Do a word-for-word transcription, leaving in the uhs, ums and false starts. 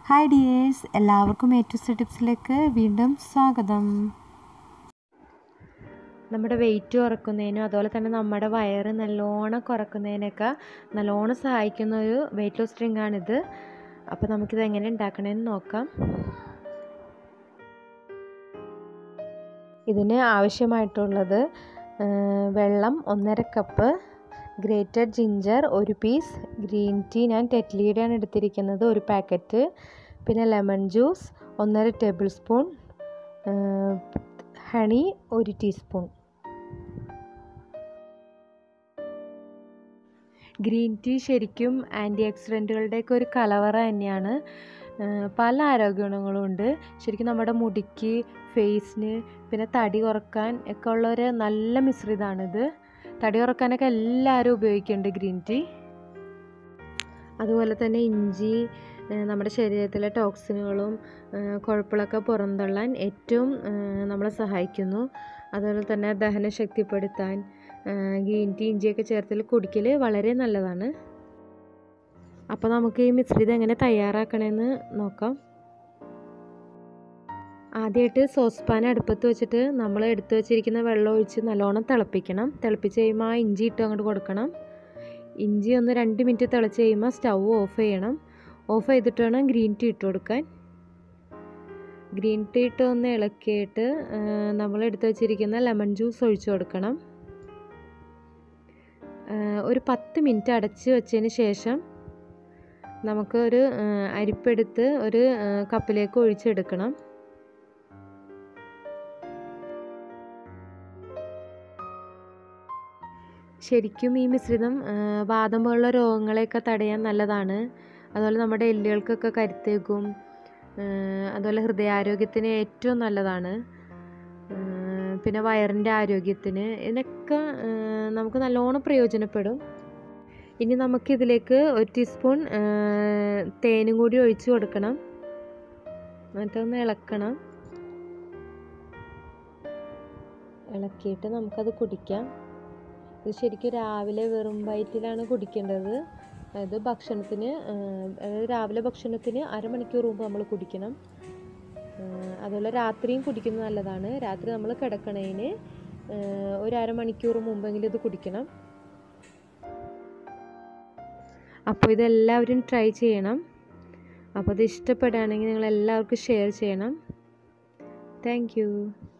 Hi dears, എല്ലാവർക്കും A to Z ടിപ്സിലേക്ക് വീണ്ടും സ്വാഗതം. നമ്മുടെ വെയിറ്റ് കുറയ്ക്കുന്നതിനും അതുപോലെ തന്നെ നമ്മുടെ വയറ് നല്ലോണം കുറയ്ക്കുന്നതിനൊക്കെ നല്ലോണം സഹായിക്കുന്ന ഒരു വെയിറ്റ് ലോസ് ഡ്രിങ്കാണിത്. അപ്പോൾ നമുക്കിത് എങ്ങനെ ഉണ്ടാക്കണമെന്ന് നോക്കാം. ഇതിന് ആവശ്യമായിട്ടുള്ളത് വെള്ളം ഒന്നര കപ്പ്, ഗ്രേറ്റഡ് ജിഞ്ചർ ഒരു പീസ്, ഗ്രീൻ ടീ ഞാൻ ടെറ്റ്ലിയുടെയാണ് എടുത്തിരിക്കുന്നത് ഒരു പാക്കറ്റ്, പിന്നെ ലെമൺ ജ്യൂസ് ഒന്നര ടേബിൾ സ്പൂൺ, ഹണി ഒരു ടീസ്പൂൺ. ഗ്രീൻ ടീ ശരിക്കും ആൻറ്റി ഓക്സിഡൻറ്റുകളുടെയൊക്കെ ഒരു കലവറ തന്നെയാണ്. പല ആരോഗ്യ ഗുണങ്ങളും ഉണ്ട്. ശരിക്കും നമ്മുടെ മുടിക്ക്, ഫേസിന്, പിന്നെ തടി കുറക്കാൻ ഒക്കെ ഉള്ളൊരു നല്ല മിശ്രിതമാണിത്. തടി കുറക്കാനൊക്കെ എല്ലാവരും ഉപയോഗിക്കുന്നുണ്ട് ഗ്രീൻ ടീ. അതുപോലെ തന്നെ ഇഞ്ചി നമ്മുടെ ശരീരത്തിലെ ടോക്സിനുകളും കൊഴുപ്പുകളൊക്കെ പുറന്തള്ളാൻ ഏറ്റവും നമ്മളെ സഹായിക്കുന്നു. അതുപോലെ തന്നെ ദഹനം ശക്തിപ്പെടുത്താൻ ഗ്രീൻ ടീ ഇഞ്ചിയൊക്കെ ചേർത്തിൽ കുടിക്കൽ വളരെ നല്ലതാണ്. അപ്പോൾ നമുക്ക് ഈ മിശ്രിതം എങ്ങനെ തയ്യാറാക്കണമെന്ന് നോക്കാം. ആദ്യമായിട്ട് സോസ് പാൻ അടുപ്പത്ത് വെച്ചിട്ട് നമ്മൾ എടുത്തു വെച്ചിരിക്കുന്ന വെള്ളം ഒഴിച്ച് നല്ലോണം തിളപ്പിക്കണം. തിളപ്പിച്ച് കഴിയുമ്പോൾ ആ ഇഞ്ചി ഇട്ട് അങ്ങോട്ട് കൊടുക്കണം. ഇഞ്ചി ഒന്ന് രണ്ട് മിനിറ്റ് തിളച്ച് കഴിയുമ്പോൾ സ്റ്റൗ ഓഫ് ചെയ്യണം. ഓഫ് ചെയ്തിട്ട് വേണം ഗ്രീൻ ടീ ഇട്ട് കൊടുക്കാൻ. ഗ്രീൻ ടീ ഇട്ട് ഒന്ന് ഇളക്കിയിട്ട് നമ്മൾ എടുത്തു വെച്ചിരിക്കുന്ന ലെമൺ ജ്യൂസ് ഒഴിച്ചു കൊടുക്കണം. ഒരു പത്ത് മിനിറ്റ് അടച്ച് വെച്ചതിന് ശേഷം നമുക്കൊരു അരിപ്പെടുത്ത് ഒരു കപ്പിലേക്ക് ഒഴിച്ചെടുക്കണം. ശരിക്കും ഈ മിശ്രിതം വാതം പോലുള്ള രോഗങ്ങളെയൊക്കെ തടയാൻ നല്ലതാണ്. അതുപോലെ നമ്മുടെ എല്ലുകൾക്കൊക്കെ കരുത്തേക്കും. അതുപോലെ ഹൃദയാരോഗ്യത്തിന് ഏറ്റവും നല്ലതാണ്. പിന്നെ വയറിൻ്റെ ആരോഗ്യത്തിന് ഇതിനൊക്കെ നമുക്ക് നല്ലോണം പ്രയോജനപ്പെടും. ഇനി നമുക്കിതിലേക്ക് ഒരു ടീസ്പൂൺ തേനും കൂടി ഒഴിച്ച് കൊടുക്കണം. എന്നിട്ടൊന്ന് ഇളക്കണം. ഇളക്കിയിട്ട് നമുക്കത് കുടിക്കാം. ഇത് ശരിക്കും രാവിലെ വെറും വയറ്റിലാണ് കുടിക്കേണ്ടത്. അതായത് ഭക്ഷണത്തിന് അതായത് രാവിലെ ഭക്ഷണത്തിന് അരമണിക്കൂർ മുമ്പ് നമ്മൾ കുടിക്കണം. അതുപോലെ രാത്രിയും കുടിക്കുന്നത് നല്ലതാണ്. രാത്രി നമ്മൾ കിടക്കണതിന് ഒരു അരമണിക്കൂർ മുമ്പെങ്കിലും ഇത് കുടിക്കണം. അപ്പോൾ ഇതെല്ലാവരും ട്രൈ ചെയ്യണം. അപ്പോൾ ഇത് ഇഷ്ടപ്പെടുകയാണെങ്കിൽ നിങ്ങൾ എല്ലാവർക്കും ഷെയർ ചെയ്യണം. Thank U.